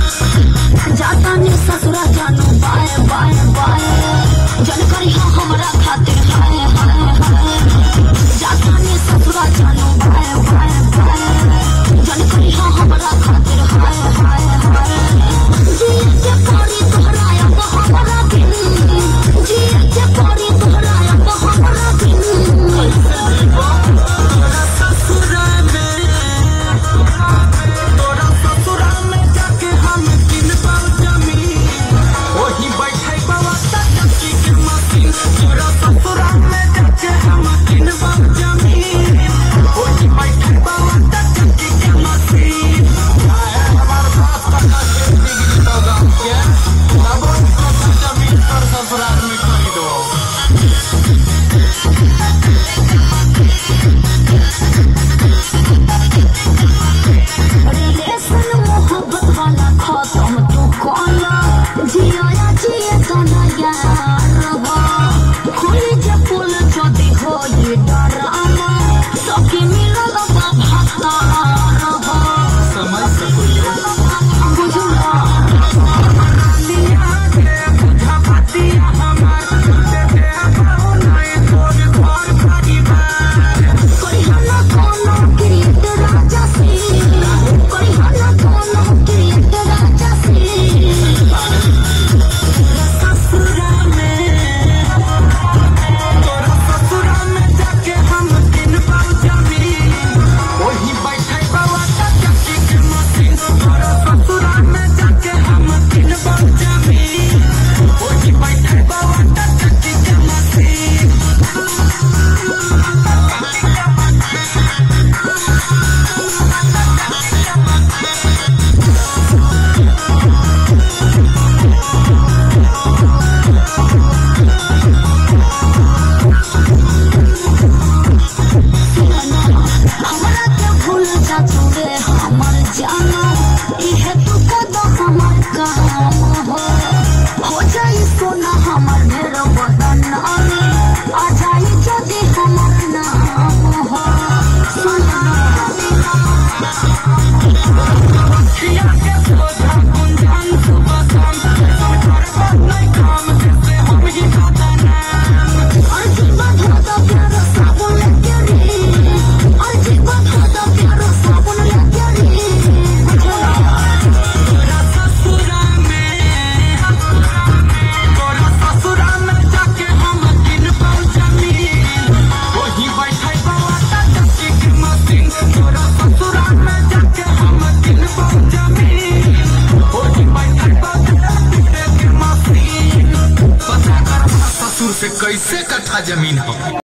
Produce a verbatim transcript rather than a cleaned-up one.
जाता ने ससुरा जानू बाय बाय बाय जन करी हाँ हमरा खातिर हाय हाय हाय। जाता ने ससुरा जानू बाय बाय बाय जन करी हाँ हमरा खातिर हाय हाय हाय। जी के पारी तोहराया तो हमरा बिन जी के पारी तोहराया तो हमरा बिन। ससुरा में तोरा ससुरा में जाके हम किन पाऊ जमीन वही बैठे बाबा टकी के मशीन। तोरा ससुरा में जाके हम किन पाऊ जमीन वही बैठे बाबा टकी के मशीन। हमारे पास पक्का के डिग्री तो गांव के तब उसको जमीन पर ससुराल में खरीदो। रिलेशन मोहब्बत वाला खत्म तू कौला जिया जिए तो नया रहा खुली जे पुल जदी हो ये डराना सबके मिलल बा भक्ता रहा। समझ सकोगे बुझला लिया के बुझा पातिया हमार देते पाऊ नहीं तोर घर परिवार। कोई हल्ला कोनो क्रिएट राजा से कोई हल्ला कोनो क्रिएट राजा से। ससुरा में तोरा ससुरा में जाके हम किन पाऊ जमीन वही बैठे बाबा टकी के मशीन। तोरा ससुरा में जाके हम किन पाऊ जमीन वही बैठे बाबा टकी के मशीन। हमरा के भूल जा तूरे हमर जाना इहे तू कद हमर काम हो हो जाई सोना हमर ढेर बदनामी आ जाई जदी हमर नाम हो। सोना खिया के सोझा गुंजन सुबह शाम समझर बात नहीं काम जैसे हम ही खाता नाम। और जीवन होता प्यारा साबुन लेके रे और जीवन होता प्यारा साबुन लेके रे। तोरा ससुरा में तोरा ससुरा में जाके हम किन पाऊ जमीन वही बैठे बाबा टकी के मशीन। तोरा ससुरा में जाके हम किन पाऊ जमीन वही बैठे बाबा टकी के मशीन। पता कर ससुर से कैसे कट्ठा जमीन हो।